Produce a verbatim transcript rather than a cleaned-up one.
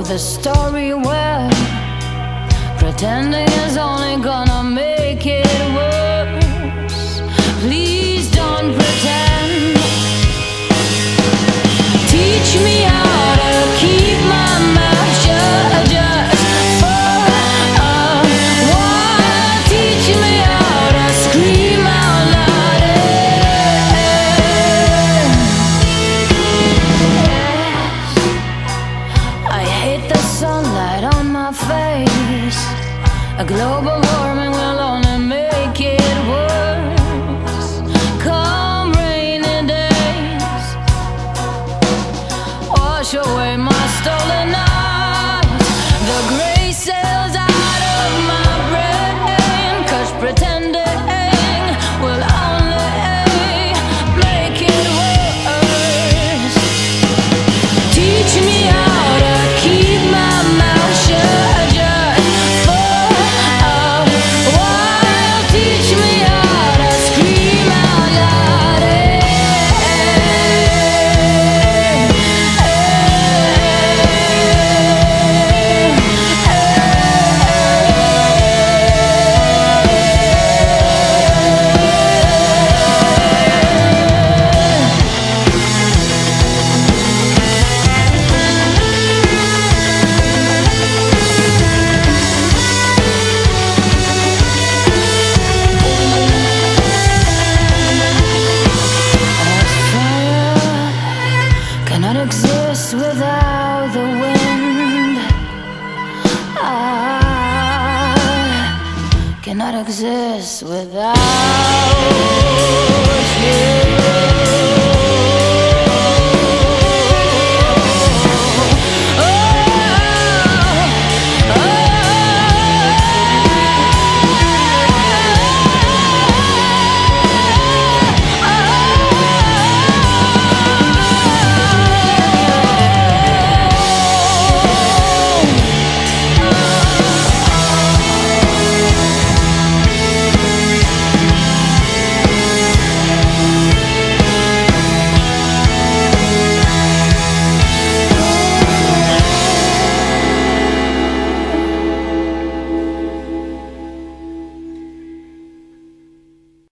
the story well. Pretending is only gonna make it worse. Please don't pretend. Teach me how to keep my mouth shut just for a while. Teach me how to scream out loud. Yes, I hate the sunlight on my face. A global warming will only make it worse. Come rainy days, wash away my stolen nights. The gray sails out of my brain, 'cause pretending will only make it worse. Teach me how to keep my mouth shut just for a while. Teach me how to scream out loud. Cannot exist without the wind. I cannot exist without you.